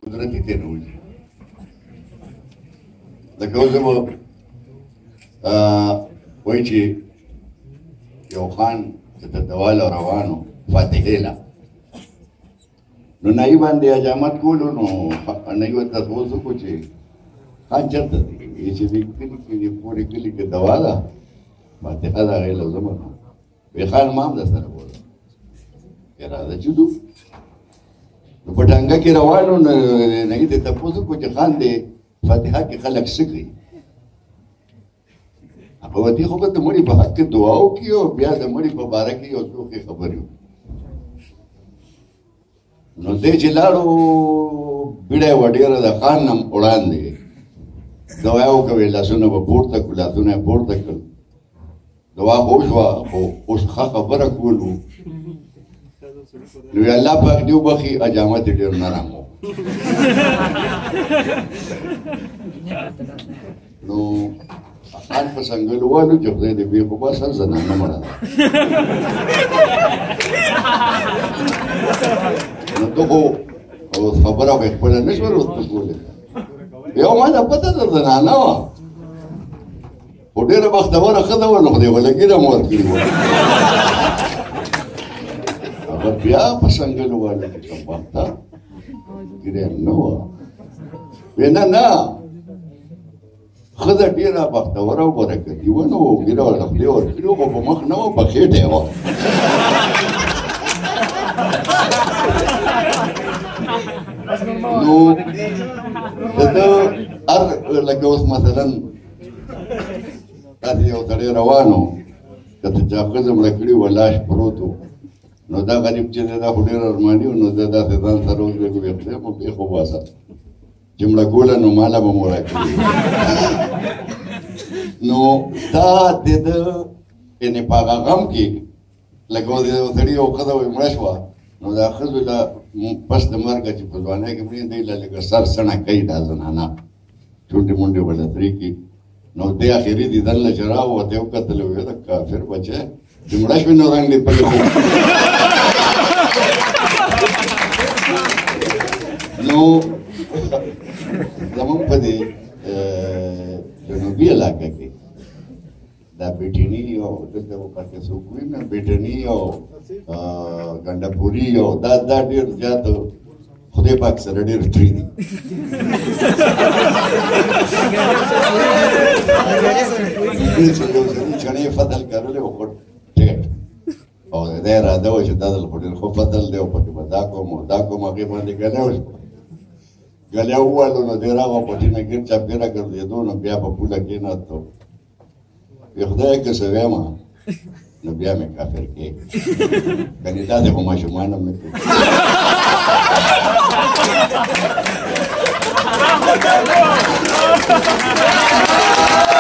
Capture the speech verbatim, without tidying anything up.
قدرتي ته نه وځي لکه اوس به وایي چې یو خان چې د دواله روانو فاتحې له نو نایي باندې حجامت کولو نو نایي ورته تپوس وکړو چې خان چېرته دی چې دې کلي کې دې پورې کلي کې دوا ده فاتحه د هغې لوزمه نو وی خان ما هم در سره بوله چې راځه چې ځو نو په ټانګه کې روان وو نو نایي ته تپوس وکړو چې خان دې فاتحه کې خلک څه کوي په دې خو به د مړي په حق کې دعا وکړي او بیا د مړي په باره کې یو څو ښې خبرې وکړي نو دی چې لاړو بیړه یې وه ډېره د خان نه وړاندې دعا یې وکړه ویل لاسونه به پورته کړو لاسونه یې پورته کړل دعا خو وشوه خو اوس ښه خبره کول وو نو الله پاک دې وبخي حجامت یې ډېر نرم و نو خان په څنګلو والو چې خدای دې بې خو بس زنانه مړه ده نو ته خو خبره به خپله نه شوه ورته کولی یو ما ته پته ده زنانه وه خو ډېره بختوره ښځه وه نو خدای به لګېره مو ورکړي وه هغه بیا په څنګلو والو کې کم وخته ګرې نه وه وی نه نه ښځه ډېره بختوره او برکتي وه نو ګیره ورته خدای ورکړي وه خو په مخ نه وه په خېټه یې وه نو د ده هر لکه اوس مثلا داسې یو سړی روان و که ته چا ښځه مړه کړي وه لاش پروت و نو دا غریب چې دی دا خو ډېر ارماني و نو ده داسې ځان سره وکړي ویې خدای مو پرېښو باسه چې مړه کوله نو ماله به مو راکړي نو دا د ده یعنې په هغه غم کې لکه اوس یو سړي یو ښځه وایي مړه شوه نو دا ښځو له پس د مرګه چې په ځوانۍ کې مړي دی له لږه سر سڼه کوي دا زنانه چونډې منډې به له ترې کړي نو دی اخري دیدن له چې راووته یې وکتل ویې د کافر بچی چې مړه شوې نو رنګ دې پلې نو زمونږ په دې جنوبي علاقه کې دا بیټني او دلته ورته څوک وایي نه بیټني او ګنډپوري او دا دا ډېر زیات خدای پاک سره ډېر ترې دي چڼې فضل کرلی و خو ټیټ او د ده اراده وه چې دا ځل خو ډېر ښه فضل دی او پکې به دا کوم او دا کوم هغې باندې ګلی وشوه ګلی ووالو نو دی راغله پټي نه ګیر چاپېره ګرځېدو نو بیا په پوله کېناستو وی خدای که څه ویمه نو بیا مې کافر کېږي کنې داسې خو ماشومان هم نه کوي